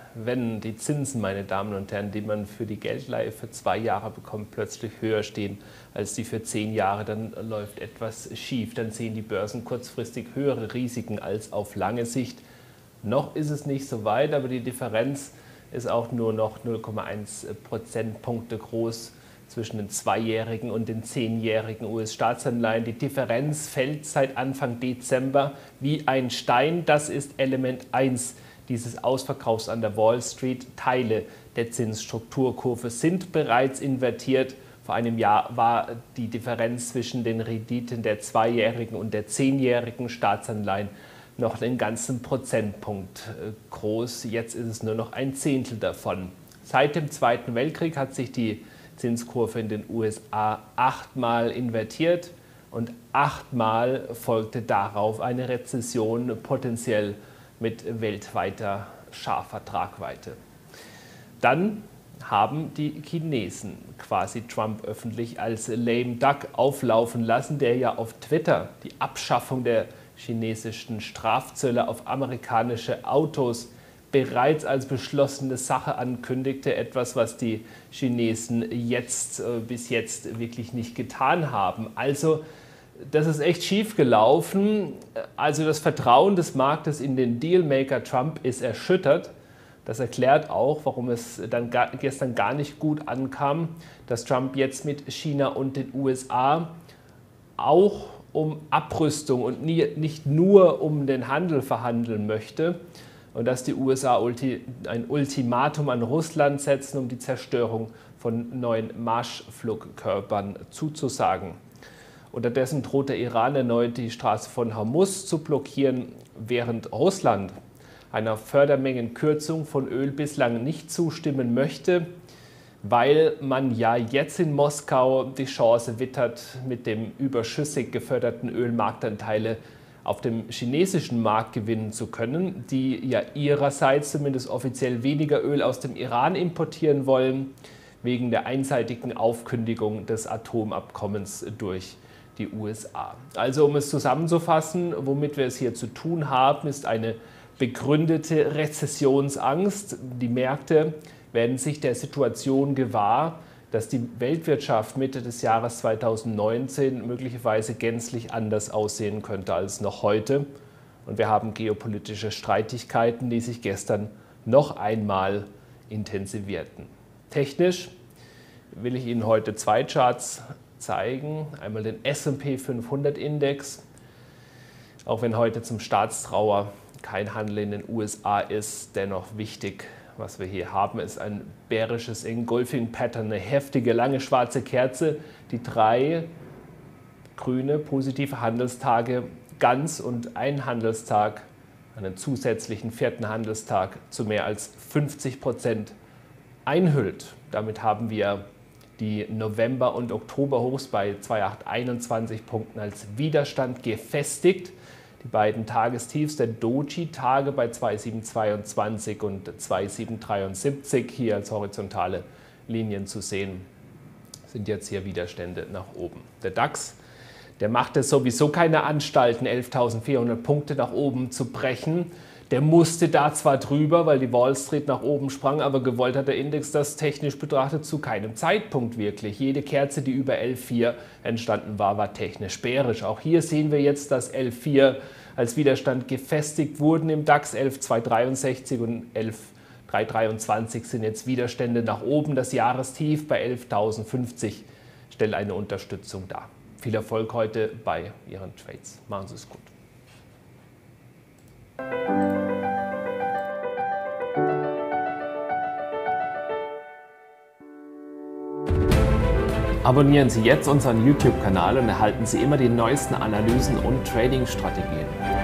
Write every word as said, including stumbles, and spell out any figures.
wenn die Zinsen, meine Damen und Herren, die man für die Geldleihe für zwei Jahre bekommt, plötzlich höher stehen als die für zehn Jahre, dann läuft etwas schief. Dann sehen die Börsen kurzfristig höhere Risiken als auf lange Sicht. Noch ist es nicht so weit, aber die Differenz ist auch nur noch null Komma eins Prozentpunkte groß zwischen den zweijährigen und den zehnjährigen U S-Staatsanleihen. Die Differenz fällt seit Anfang Dezember wie ein Stein. Das ist Element eins dieses Ausverkaufs an der Wall Street. Teile der Zinsstrukturkurve sind bereits invertiert. Vor einem Jahr war die Differenz zwischen den Renditen der zweijährigen und der zehnjährigen Staatsanleihen noch einen ganzen Prozentpunkt groß. Jetzt ist es nur noch ein Zehntel davon. Seit dem Zweiten Weltkrieg hat sich die Zinskurve in den U S A achtmal invertiert und achtmal folgte darauf eine Rezession, potenziell mit weltweiter scharfer Tragweite. Dann haben die Chinesen quasi Trump öffentlich als lame duck auflaufen lassen, der ja auf Twitter die Abschaffung der chinesischen Strafzölle auf amerikanische Autos bereits als beschlossene Sache ankündigte, etwas, was die Chinesen jetzt äh, bis jetzt wirklich nicht getan haben. Also das ist echt schief gelaufen. Also das Vertrauen des Marktes in den Dealmaker Trump ist erschüttert. Das erklärt auch, warum es dann gar, gestern gar nicht gut ankam, dass Trump jetzt mit China und den U S A auch um Abrüstung und nie, nicht nur um den Handel verhandeln möchte. Und dass die U S A ulti, ein Ultimatum an Russland setzen, um die Zerstörung von neuen Marschflugkörpern zuzusagen. Unterdessen droht der Iran erneut, die Straße von Hormuz zu blockieren, während Russland einer Fördermengenkürzung von Öl bislang nicht zustimmen möchte, weil man ja jetzt in Moskau die Chance wittert, mit dem überschüssig geförderten Öl Marktanteile auf dem chinesischen Markt gewinnen zu können, die ja ihrerseits zumindest offiziell weniger Öl aus dem Iran importieren wollen, wegen der einseitigen Aufkündigung des Atomabkommens durch die U S A. Also um es zusammenzufassen, womit wir es hier zu tun haben, ist eine begründete Rezessionsangst. Die Märkte werden sich der Situation gewahr, dass die Weltwirtschaft Mitte des Jahres zweitausendneunzehn möglicherweise gänzlich anders aussehen könnte als noch heute. Und wir haben geopolitische Streitigkeiten, die sich gestern noch einmal intensivierten. Technisch will ich Ihnen heute zwei Charts zeigen. Einmal den S und P fünfhundert Index. Auch wenn heute zum Staatstrauer kein Handel in den U S A ist, dennoch wichtig. Was wir hier haben, ist ein bärisches Engulfing Pattern, eine heftige, lange schwarze Kerze, die drei grüne positive Handelstage ganz und einen Handelstag, einen zusätzlichen vierten Handelstag zu mehr als fünfzig Prozent einhüllt. Damit haben wir die November- und Oktober-Hochs bei zweitausendachthunderteinundzwanzig Punkten als Widerstand gefestigt. Die beiden Tagestiefs der Doji-Tage bei zweitausendsiebenhundertzweiundzwanzig und zweitausendsiebenhundertdreiundsiebzig, hier als horizontale Linien zu sehen, sind jetzt hier Widerstände nach oben. Der DAX, der machte sowieso keine Anstalten, elftausendvierhundert Punkte nach oben zu brechen. Der musste da zwar drüber, weil die Wall Street nach oben sprang, aber gewollt hat der Index das technisch betrachtet zu keinem Zeitpunkt wirklich. Jede Kerze, die über elf Komma vier entstanden war, war technisch bärisch. Auch hier sehen wir jetzt, dass elf Komma vier als Widerstand gefestigt wurden im DAX. elf Komma zweihundertdreiundsechzig und elf Komma dreihundertdreiundzwanzig sind jetzt Widerstände nach oben. Das Jahrestief bei elftausendfünfzig stellt eine Unterstützung dar. Viel Erfolg heute bei Ihren Trades. Machen Sie es gut. Abonnieren Sie jetzt unseren YouTube-Kanal und erhalten Sie immer die neuesten Analysen und Trading-Strategien.